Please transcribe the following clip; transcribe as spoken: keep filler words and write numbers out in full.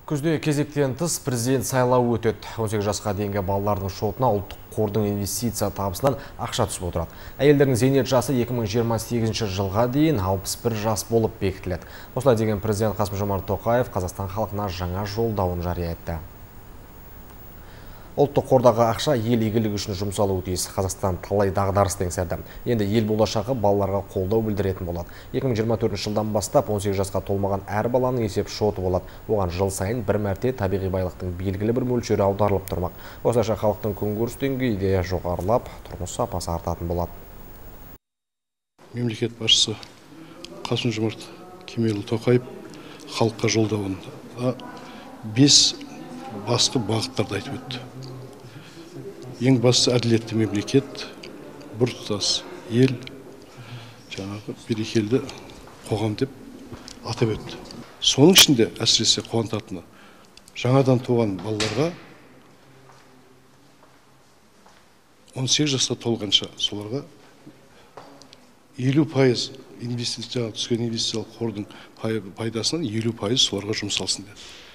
Күзде кезектен тыс президент сайлауы өтеді. он сегіз жасқа дейінгі балалардың шотына ұлттық қордың инвестиция табысынан ақша түсіп отырады. Әйелдердің зейнет жасы екі мың жиырма сегізінші жылға дейін алпыс бір жас болып бекітіледі. Осылай деген президент Қасым-Жомарт Тоқаев Қазақстан халқына жаңа жолдауын жария етті. Ұлттық қордағы ақша ел игілігі үшін жұмсалуы тиіс. Қазақстан талай дағдарысты еңсерді. Енді ел болашағы балаларға қолдау білдіретін болады. екі мың жиырма төртінші жылдан бастап он сегіз жасқа толмаған әр баланың есеп шоты болады. Оған жыл сайын бір мәрте табиғи байлықтың белгілі бір мөлшері аударылып тұрмақ. Осылайша халықтың күнкөріс деңгейі де жоғарылап, тұрмыс сапасы артатын болады. Мемлекет басшысы Қасым-Жомарт Кемелұлы Тоқаев халыққа жолдауында бес басты бағыттарды айтып өтті. Ең басты әділетті мемлекет, біртұтас ел, жаңағы берекелі қоғам деп атап өтті. Соның ішінде әсіресе қуантатыны жаңадан туған балаларға он сегіз жасқа толғанша соларға елу пайыз инвестиция түскен инвестициялық қордың пайдасынан елу пайыз соларға жұмсалсын деді.